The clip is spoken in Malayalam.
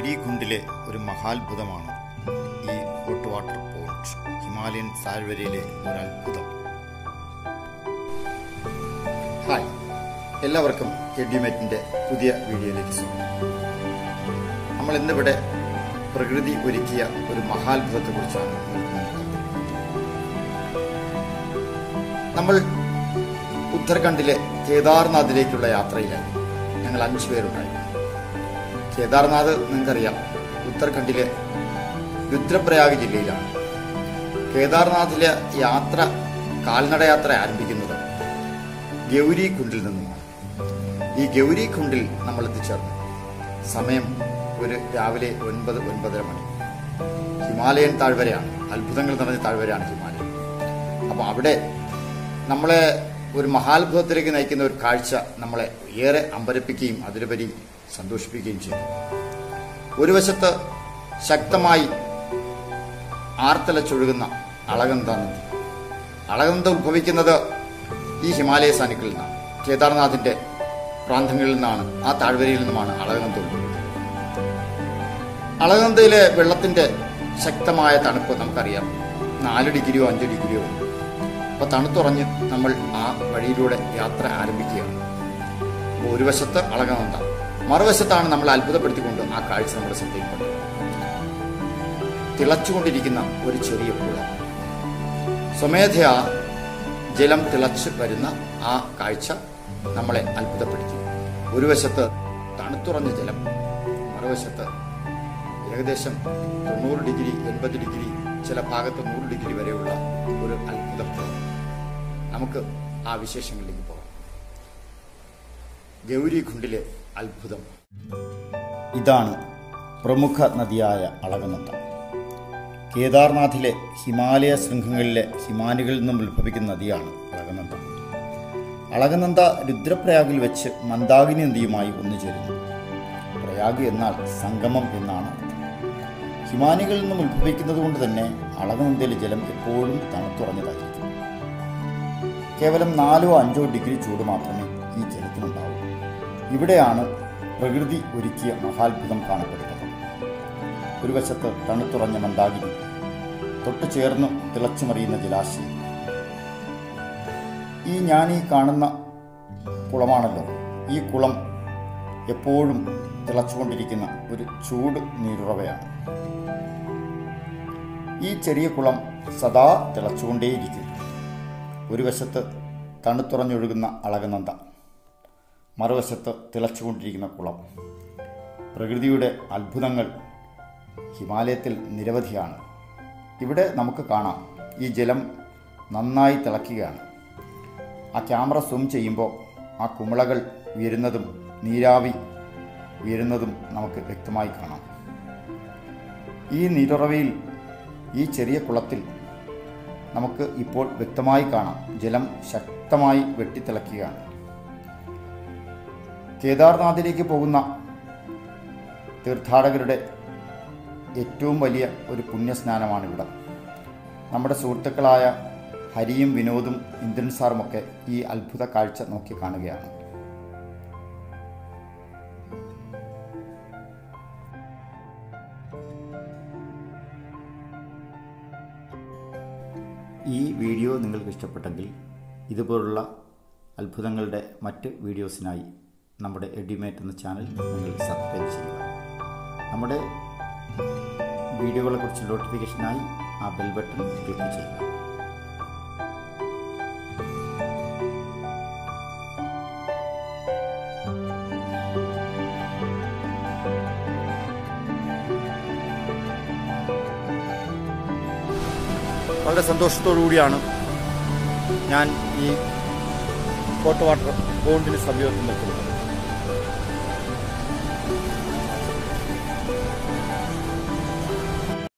ഗൗരികുണ്ടിലെ ഒരു മഹാത്ഭുതമാണ് ഈ ഹോട്ട് വാട്ടർ പോണ്ട്. ഹിമാലയൻ താഴ്വരയിലെ ഒരു അത്ഭുതം. ഹായ്, എല്ലാവർക്കും എഡ്യൂമേറ്റിന്റെ പുതിയ വീഡിയോയിലേക്ക് സ്വാഗതം. നമ്മൾ ഇന്നിവിടെ പ്രകൃതി ഒരുക്കിയ ഒരു മഹാത്ഭുതത്തെ കുറിച്ചാണ് നമ്മൾ ഉത്തരാഖണ്ഡിലെ കേദാർനാഥിലേക്കുള്ള യാത്രയിലായി. ഞങ്ങൾ 5 പേരുണ്ടായി. കേദാർനാഥ് നിങ്ങൾക്കറിയാം, ഉത്തരാഖണ്ഡിലെ രുദ്രപ്രയാഗ് ജില്ലയിലാണ്. കേദാർനാഥിലെ കാൽനടയാത്ര ആരംഭിക്കുന്നത് ഗൗരികുണ്ടിൽ നിന്നുമാണ്. ഈ ഗൗരികുണ്ടിൽ നമ്മൾ എത്തിച്ചേർന്നു. സമയം ഒരു രാവിലെ 9-9:30 മണി. ഹിമാലയൻ താഴ്വരയാണ്, അത്ഭുതങ്ങൾ നിറഞ്ഞ താഴ്വരയാണ് ഹിമാലയം. അപ്പോൾ അവിടെ നമ്മളെ ഒരു മഹാത്ഭുതത്തിലേക്ക് നയിക്കുന്ന ഒരു കാഴ്ച നമ്മളെ ഏറെ അമ്പരപ്പിക്കുകയും അതിലുപരി സന്തോഷിപ്പിക്കുകയും ചെയ്തു. ഒരു വശത്ത് ശക്തമായി ആർത്തലച്ചൊഴുകുന്ന അളകനന്ദ നദി. അളകനന്ദ ഉത്ഭവിക്കുന്നത് ഈ ഹിമാലയ സാനുക്കളിൽ നിന്നാണ്, കേദാർനാഥിന്റെ പ്രാന്തങ്ങളിൽ നിന്നാണ്, ആ താഴ്വരയിൽ നിന്നുമാണ് അളകനന്ദ ഉത്ഭവിക്കുന്നത്. അളകനന്ദയിലെ വെള്ളത്തിന്റെ ശക്തമായ തണുപ്പ് നമുക്കറിയാം, 4 ഡിഗ്രിയോ 5 ഡിഗ്രിയോ. അപ്പോൾ തണുത്തുറഞ്ഞ് നമ്മൾ ആ വഴിയിലൂടെ യാത്ര ആരംഭിക്കുകയാണ്. ഒരു വശത്ത് അളകനന്ദ, മറുവശത്താണ് നമ്മൾ അത്ഭുതപ്പെടുത്തിക്കൊണ്ട് ആ കാഴ്ച നമ്മുടെ ശ്രദ്ധയിൽപ്പെട്ടത്. തിളച്ചുകൊണ്ടിരിക്കുന്ന ഒരു ചെറിയ കുളം, സ്വമേധയാ ജലം തിളച്ച് വരുന്ന ആ കാഴ്ച നമ്മളെ അത്ഭുതപ്പെടുത്തി. ഒരു വശത്ത് തണുത്തുറഞ്ഞ ജലം, മറുവശത്ത് ഏകദേശം 90 ഡിഗ്രി 80 ഡിഗ്രി, ചില ഭാഗത്ത് 100 ഡിഗ്രി വരെയുള്ള ഒരു അത്ഭുതം. നമുക്ക് ആ വിശേഷങ്ങളിലേക്ക് പോകാം. ഗൗരികുണ്ടിലെ അത്ഭുതം. ഇതാണ് പ്രമുഖ നദിയായ അളകനന്ദ. കേദാർനാഥിലെ ഹിമാലയ ശൃംഖങ്ങളിലെ ഹിമാനികളിൽ നിന്നും ഉത്ഭവിക്കുന്ന നദിയാണ് അളകനന്ദ. അളകനന്ദ രുദ്രപ്രയാഗിൽ വെച്ച് മന്ദാകിനി നദിയുമായി ഒന്നുചേരുന്നു. പ്രയാഗ് എന്നാൽ സംഗമം എന്നാണ് അർത്ഥം. ഹിമാനികളിൽ നിന്നും ഉത്ഭവിക്കുന്നത് കൊണ്ട് തന്നെ അളകനന്ദയിലെ ജലം എപ്പോഴും തണുത്തുറഞ്ഞതായിരിക്കും. കേവലം 4-5 ഡിഗ്രി ചൂട് മാത്രമേ ഈ ജലത്തിനുണ്ടാവൂ. ഇവിടെയാണ് പ്രകൃതി ഒരുക്കിയ മഹാത്ഭുതം കാണപ്പെടുന്നത്. ഒരു വശത്ത് തണുത്തുറഞ്ഞ മന്ദാകിനി, തൊട്ടു ചേർന്ന് തിളച്ചുമറിയുന്ന ജലാശയം. ഞാൻ കാണുന്ന കുളമാണല്ലോ, ഈ കുളം എപ്പോഴും തിളച്ചുകൊണ്ടിരിക്കുന്ന ഒരു ചൂട് നീരുറവയാണ്. ഈ ചെറിയ കുളം സദാ തിളച്ചുകൊണ്ടേയിരിക്കും. ഒരു വശത്ത് തണുത്തുറഞ്ഞൊഴുകുന്ന അളകനന്ദ, മറുവശത്ത് തിളച്ചുകൊണ്ടിരിക്കുന്ന കുളം. പ്രകൃതിയുടെ അത്ഭുതങ്ങൾ ഹിമാലയത്തിൽ നിരവധിയാണ്. ഇവിടെ നമുക്ക് കാണാം, ഈ ജലം നന്നായി തിളയ്ക്കുകയാണ്. ആ ക്യാമറ സൂം ചെയ്യുമ്പോൾ ആ കുമിളകൾ ഉയരുന്നതും നീരാവി ഉയരുന്നതും നമുക്ക് വ്യക്തമായി കാണാം. ഈ നീരുറവയിൽ, ഈ ചെറിയ കുളത്തിൽ നമുക്ക് ഇപ്പോൾ വ്യക്തമായി കാണാം, ജലം ശക്തമായി വെട്ടിത്തിളയ്ക്കുകയാണ്. കേദാർനാഥിലേക്ക് പോകുന്ന തീർത്ഥാടകരുടെ ഏറ്റവും വലിയ ഒരു പുണ്യസ്നാനമാണിവിടെ. നമ്മുടെ സുഹൃത്തുക്കളായ ഹരിയും വിനോദും ഇന്ദ്രൻ സാറുമൊക്കെ ഈ അത്ഭുത കാഴ്ച നോക്കി കാണുകയാണ്. ഈ വീഡിയോ നിങ്ങൾക്ക് ഇഷ്ടപ്പെട്ടെങ്കിൽ ഇതുപോലുള്ള അത്ഭുതങ്ങളുടെ മറ്റ് വീഡിയോസിനായി നമ്മുടെ എഡ്യൂമേറ്റ് എന്ന ചാനൽ നിങ്ങൾ സബ്സ്ക്രൈബ് ചെയ്യുക. നമ്മുടെ വീഡിയോകളെക്കുറിച്ച് നോട്ടിഫിക്കേഷനായി ആ ബെൽ ബട്ടൺ ക്ലിക്ക് ചെയ്യുക. വളരെ സന്തോഷത്തോടുകൂടിയാണ് ഞാൻ ഈ ഹോട്ട് വാട്ടർ പോണ്ടിന് സമീപത്ത് നിൽക്കുന്നത്.